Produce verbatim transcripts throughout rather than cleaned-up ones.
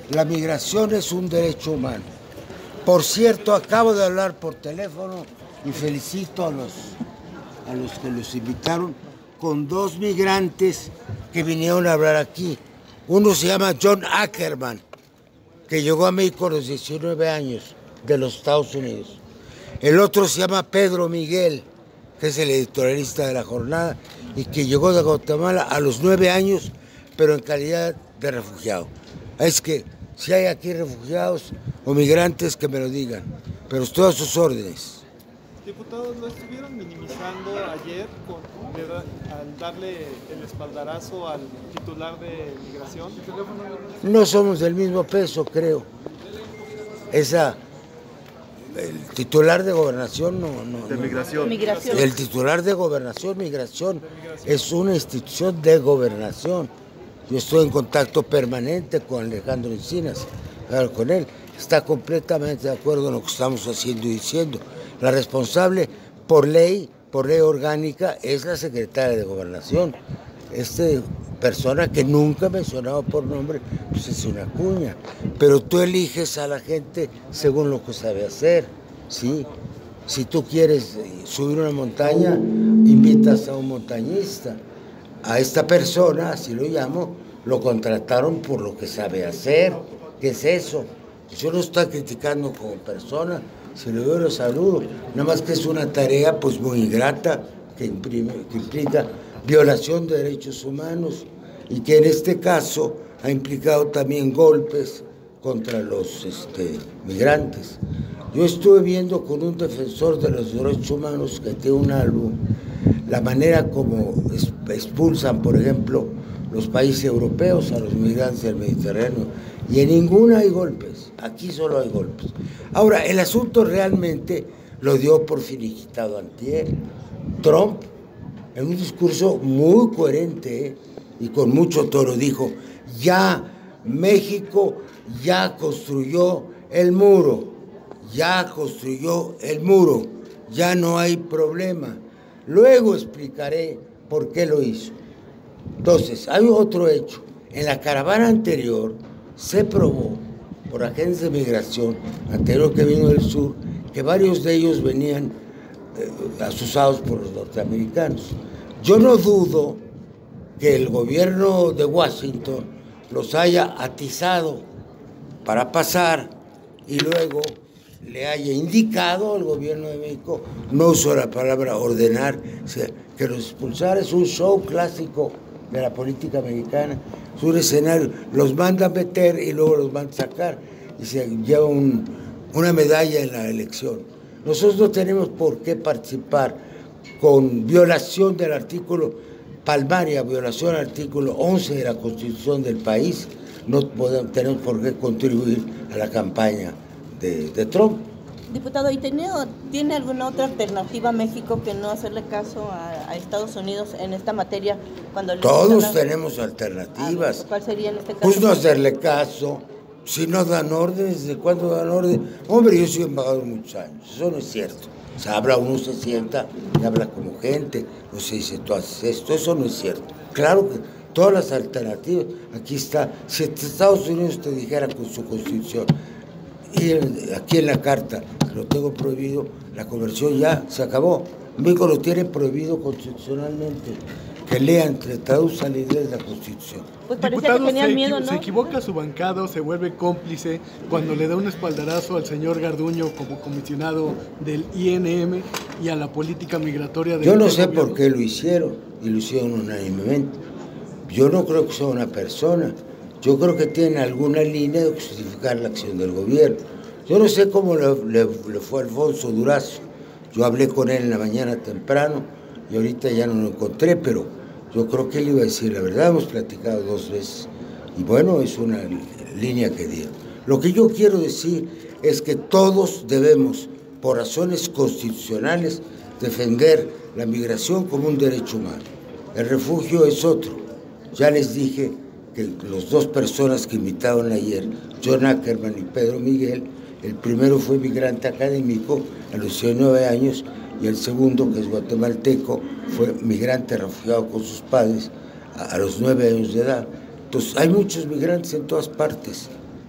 la migración es un derecho humano. Por cierto, acabo de hablar por teléfono y felicito a los, a los que los invitaron con dos migrantes que vinieron a hablar aquí. Uno se llama John Ackerman, que llegó a México a los diecinueve años de los Estados Unidos. El otro se llama Pedro Miguel, que es el editorialista de La Jornada y que llegó de Guatemala a los nueve años, pero en calidad de refugiado. Es que si hay aquí refugiados o migrantes, que me lo digan, pero estoy a sus órdenes. Diputados, lo estuvieron minimizando ayer con, al darle el espaldarazo al titular de Migración. No somos del mismo peso, creo. Esa, el titular de Gobernación no... no de no, migración. migración. El titular de Gobernación, Migración, es una institución de gobernación. Yo estoy en contacto permanente con Alejandro Encinas, claro, con él. Está completamente de acuerdo en lo que estamos haciendo y diciendo. La responsable por ley, por ley orgánica, es la secretaria de Gobernación. Esta persona que nunca he mencionado por nombre, pues es una cuña. Pero tú eliges a la gente según lo que sabe hacer, ¿sí? Si tú quieres subir una montaña, invitas a un montañista. A esta persona, así lo llamo, lo contrataron por lo que sabe hacer. ¿Qué es eso? Yo no estoy criticando como persona, si lo veo lo saludo, nada más que es una tarea pues muy ingrata, que, imprime, que implica violación de derechos humanos y que en este caso ha implicado también golpes contra los este, migrantes. Yo estuve viendo con un defensor de los derechos humanos que tiene un álbum, la manera como expulsan, por ejemplo, los países europeos a los migrantes del Mediterráneo, y en ninguna hay golpes, aquí solo hay golpes. Ahora, el asunto realmente lo dio por finiquitado antier. Trump, en un discurso muy coherente ¿eh? y con mucho toro, dijo, ya México ya construyó el muro, ya construyó el muro, ya no hay problema. Luego explicaré por qué lo hizo. Entonces, hay otro hecho. En la caravana anterior se probó por agentes de migración, anterior que vino del sur, que varios de ellos venían eh, asusados por los norteamericanos. Yo no dudo que el gobierno de Washington los haya atizado para pasar y luego le haya indicado al gobierno de México, no uso la palabra ordenar, o sea, que los expulsar. Es un show clásico de la política mexicana, es un escenario, los manda a meter y luego los manda a sacar y se lleva un, una medalla en la elección. Nosotros no tenemos por qué participar con violación del artículo, palmaria violación del artículo once de la Constitución del país, no podemos, tenemos por qué contribuir a la campaña de, de Trump. Diputado, ¿y tiene, tiene alguna otra alternativa México que no hacerle caso a, a Estados Unidos en esta materia? Cuando Todos la... tenemos alternativas. ¿Cuál sería en este caso? Pues no hacerle caso. Si no dan órdenes, ¿desde cuándo dan órdenes? Hombre, yo soy embajador muchos años, eso no es cierto. O sea, habla uno, se sienta y habla como gente, no se dice, tú haces esto, eso no es cierto. Claro que todas las alternativas, aquí está, si Estados Unidos te dijera con su constitución, y aquí en la carta, lo tengo prohibido, la conversión ya se acabó. México lo tiene prohibido constitucionalmente. Que lean, que traduzcan la idea de la Constitución. Pues parecía que tenían miedo, ¿no? Se equivoca su bancada, se vuelve cómplice cuando le da un espaldarazo al señor Garduño como comisionado del I N M y a la política migratoria del Yo no sé gobierno. por qué lo hicieron, y lo hicieron unánimemente. Yo no creo que sea una persona. Yo creo que tiene alguna línea de justificar la acción del gobierno. Yo no sé cómo le, le, le fue a Alfonso Durazo. Yo hablé con él en la mañana temprano y ahorita ya no lo encontré, pero yo creo que él iba a decir la verdad. Hemos platicado dos veces y bueno, es una línea que dio. Lo que yo quiero decir es que todos debemos, por razones constitucionales, defender la migración como un derecho humano. El refugio es otro. Ya les dije que las dos personas que invitaron ayer, John Ackerman y Pedro Miguel, el primero fue migrante académico a los diecinueve años y el segundo, que es guatemalteco, fue migrante refugiado con sus padres a, a los nueve años de edad. Entonces, hay muchos migrantes en todas partes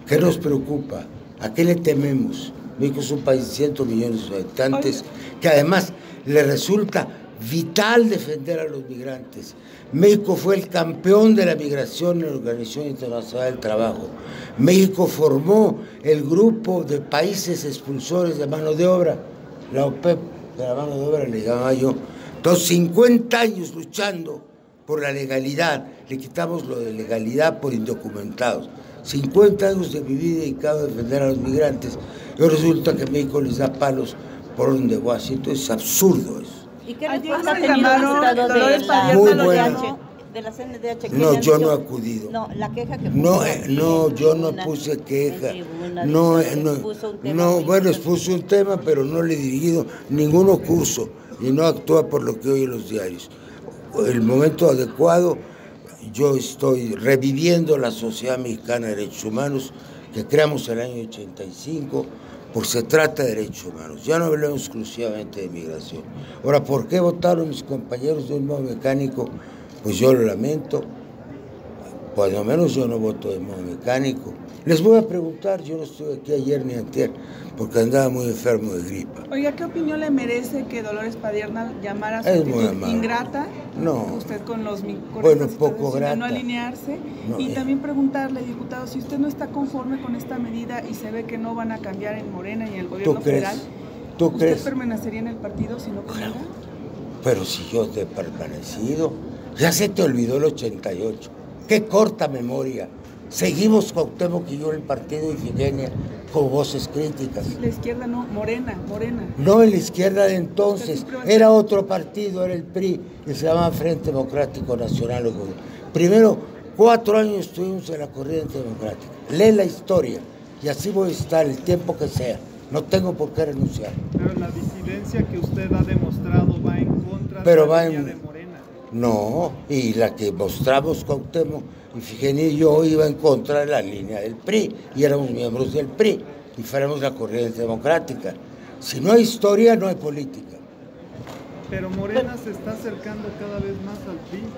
¿Qué nos preocupa? ¿A qué le tememos? México es un país de cientos millones de habitantes que además le resulta vital defender a los migrantes. México fue el campeón de la migración en la Organización Internacional del Trabajo. México formó el grupo de países expulsores de mano de obra, la O P E P, de la mano de obra le llamaba yo. Entonces, cincuenta años luchando por la legalidad, le quitamos lo de legalidad por indocumentados. cincuenta años de mi vida dedicado a defender a los migrantes, y resulta que México les da palos por donde Washington. Es absurdo eso. ¿Y qué respuesta ha tenido el Estado de la, Muy de buena. de la C N D H? No, yo no he acudido. No, la queja que puso No, eh, no, en yo no tribuna, puse queja. Tribuna, No, eh, no, expuso un tema no muy bueno, fuerte. expuso un tema, pero no le he dirigido ningún curso y no actúa por lo que oye los diarios. El momento adecuado, yo estoy reviviendo la Sociedad Mexicana de Derechos Humanos que creamos en el año ochenta y cinco, porque se trata de derechos humanos. Ya no hablamos exclusivamente de migración. Ahora, ¿por qué votaron mis compañeros de un modo mecánico? Pues yo lo lamento. Por lo menos yo no voto de modo mecánico. Les voy a preguntar, yo no estuve aquí ayer ni antier, porque andaba muy enfermo de gripa. Oiga, ¿qué opinión le merece que Dolores Padierna llamara a su Es muy actitud amable. ingrata? No. Usted con los mi- con Bueno, esta poco situación de grata. no alinearse. No, y eh. también preguntarle, diputado, si usted no está conforme con esta medida y se ve que no van a cambiar en Morena y en el gobierno ¿Tú crees? federal, ¿Tú ¿usted crees? permanecería en el partido si no convenga? Pero si yo te he permanecido, ya se te olvidó el ochenta y ocho. Qué corta memoria. Seguimos Cuauhtémoc y yo en el partido de Ifigenia con voces críticas. La izquierda no, Morena, Morena. No en la izquierda de entonces, era otro partido, era el P R I, que se llamaba Frente Democrático Nacional. Primero, cuatro años estuvimos en la corriente democrática. Lee la historia y así voy a estar el tiempo que sea. No tengo por qué renunciar. Pero la disidencia que usted ha demostrado va en contra Pero de la va línea en- de Morena. No, y la que mostramos Cuauhtémoc, Ifigenia y yo iba en contra de la línea del P R I, y éramos miembros del P R I, y fuéramos la corriente democrática. Si no hay historia, no hay política. Pero Morena se está acercando cada vez más al P R I.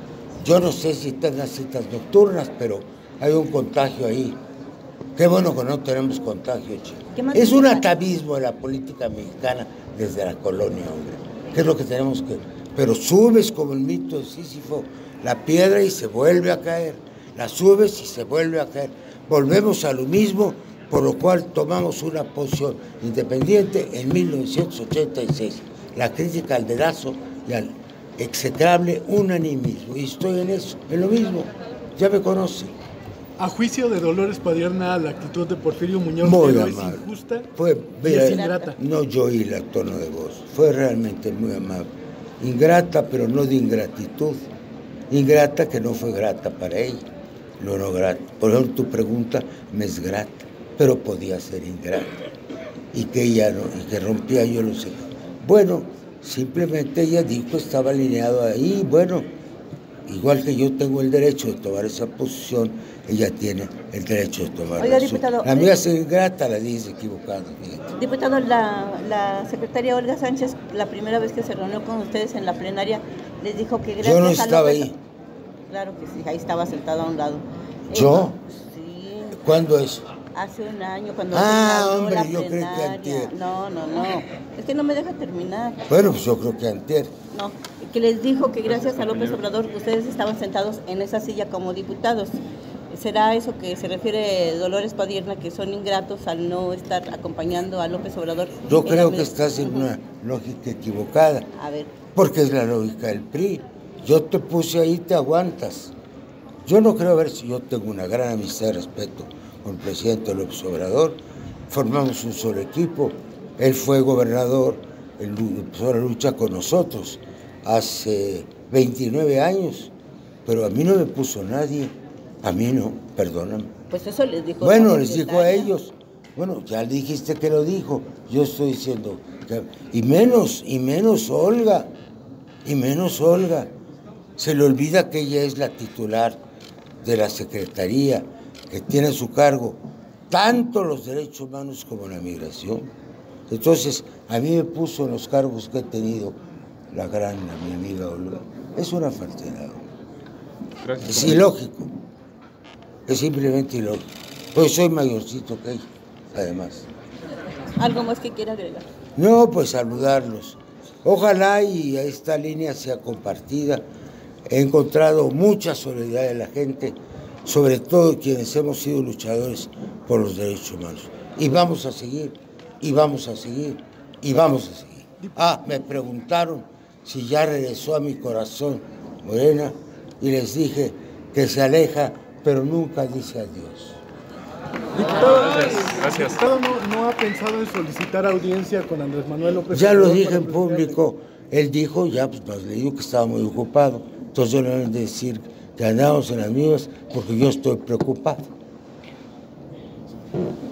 Yo no sé si tengan citas nocturnas, pero hay un contagio ahí. Qué bueno que no tenemos contagio, chico. ¿Qué más Es un dice? atavismo de la política mexicana desde la colonia, hombre. ¿Qué es lo que tenemos que...? Pero subes como el mito de Sísifo, la piedra y se vuelve a caer. La subes y se vuelve a caer. Volvemos a lo mismo, por lo cual tomamos una posición independiente en mil novecientos ochenta y seis. La crítica al dedazo y al execrable unanimismo. Y estoy en eso, en lo mismo. Ya me conoce. A juicio de Dolores Padierna, la actitud de Porfirio Muñoz Muy Ledo es amable. injusta Fue, y mira, es ingrata. no yo oí el tono de voz, fue realmente muy amable. Ingrata, pero no de ingratitud. Ingrata que no fue grata para ella. No, no grata. Por ejemplo, tu pregunta me es grata, pero podía ser ingrata. Y que ella no, y que rompía, yo lo sé. Bueno, simplemente ella dijo que estaba alineado ahí. Bueno, igual que yo tengo el derecho de tomar esa posición, ella tiene el derecho de tomar Oiga, la suya. diputado, La mía eh, es ingrata, la dice equivocada. Fíjate. Diputado, la, la secretaria Olga Sánchez, la primera vez que se reunió con ustedes en la plenaria, les dijo que gracias Yo no a estaba López- ahí. Claro que sí, ahí estaba sentado a un lado. ¿Yo? Eh, sí, ¿Cuándo es? hace un año cuando Ah, se inauguró hombre, la yo creí que plenaria. antier. No, no, no, es que no me deja terminar. Bueno, pues yo creo que antier. No, que les dijo que gracias a López Obrador ustedes estaban sentados en esa silla como diputados. ¿Será eso que se refiere Dolores Padierna, que son ingratos al no estar acompañando a López Obrador? Yo en creo la que mesa? estás en Ujú. una lógica equivocada, A ver, porque es la lógica del P R I. Yo te puse ahí, te aguantas. Yo no creo, a ver si yo tengo una gran amistad y respeto con el presidente López Obrador. Formamos un solo equipo. Él fue gobernador, él empezó la lucha con nosotros hace veintinueve años, pero a mí no me puso nadie. A mí no, perdóname. pues eso les dijo. Bueno, la les dijo a secretaria. ellos. Bueno, ya dijiste que lo dijo. Yo estoy diciendo, que- y menos, y menos Olga, y menos Olga. Se le olvida que ella es la titular de la Secretaría, que tiene a su cargo tanto los derechos humanos como la migración. Entonces, a mí me puso en los cargos que he tenido la gran, mi amiga Olga. Es una falsedad. Es ilógico. Es simplemente ilógico. Pues soy mayorcito que ella, además. ¿Algo más que quiera agregar? No, pues saludarlos. Ojalá y esta línea sea compartida. He encontrado mucha solidaridad de la gente, sobre todo quienes hemos sido luchadores por los derechos humanos. Y vamos a seguir, y vamos a seguir, y vamos a seguir. Ah, me preguntaron si ya regresó a mi corazón Morena, y les dije que se aleja, pero nunca dice adiós. Diputado, gracias. Diputado, ¿no, no ha pensado en solicitar audiencia con Andrés Manuel López Ya Obrador? lo dije en público. Él dijo, ya pues nos le digo que estaba muy ocupado. Entonces yo le voy a decir que andamos en las mismas porque yo estoy preocupado.